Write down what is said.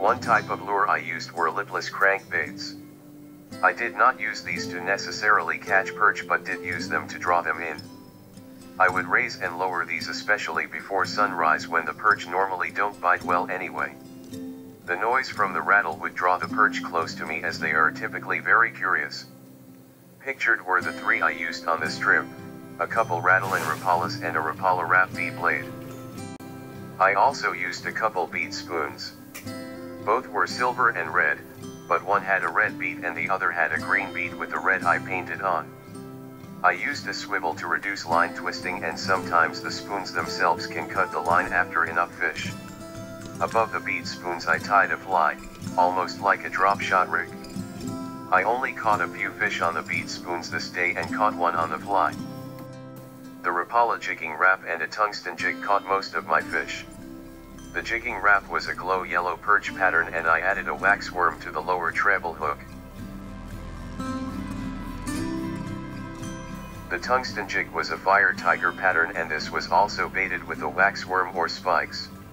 One type of lure I used were lipless crankbaits. I did not use these to necessarily catch perch but did use them to draw them in. I would raise and lower these especially before sunrise when the perch normally don't bite well anyway. The noise from the rattle would draw the perch close to me as they are typically very curious. Pictured were the three I used on this trip, a couple Rattlin Rapalas and a Rapala wrap bead blade. I also used a couple bead spoons. Both were silver and red, but one had a red bead and the other had a green bead with a red eye painted on. I used a swivel to reduce line twisting, and sometimes the spoons themselves can cut the line after enough fish. Above the bead spoons I tied a fly, almost like a drop shot rig. I only caught a few fish on the bead spoons this day and caught one on the fly. The Rapala Jigging Rap and a tungsten jig caught most of my fish. The Jigging Rap was a glow yellow perch pattern and I added a wax worm to the lower treble hook. The tungsten jig was a fire tiger pattern and this was also baited with a wax worm or spikes.